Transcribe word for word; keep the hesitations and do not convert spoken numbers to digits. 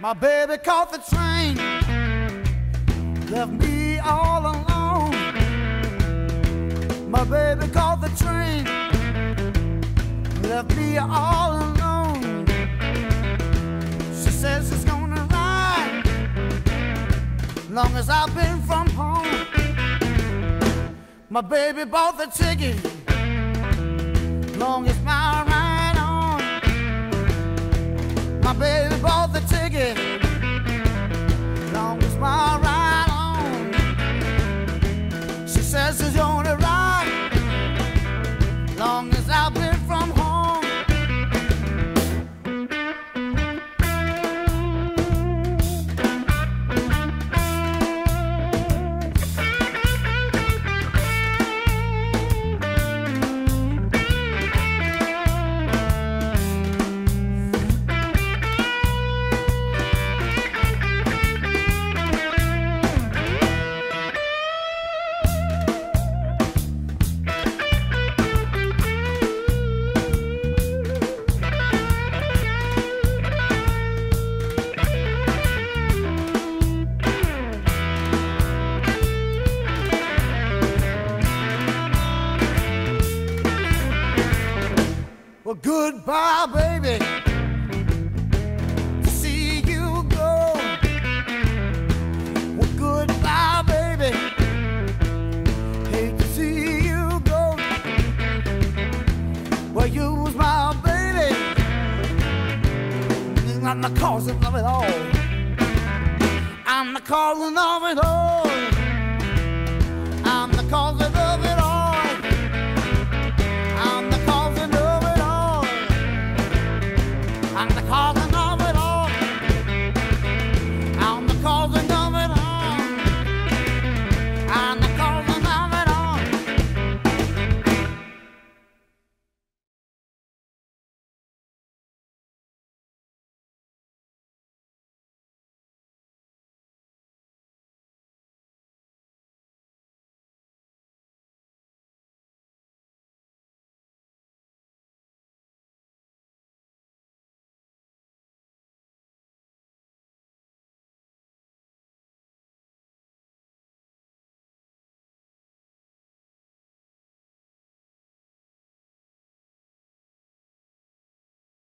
My baby caught the train, left me all alone. My baby caught the train, left me all alone. She says she's gonna ride long as I've been from home. My baby bought the ticket, long as my ride on. My baby bought the ticket, long as my ride on. She says she's gonna ride long as I've been from home. Well, goodbye, baby, to see you go. Well, goodbye, baby, hate to see you go. Well, you was my baby, I'm the cause of it all. I'm the cause of it all.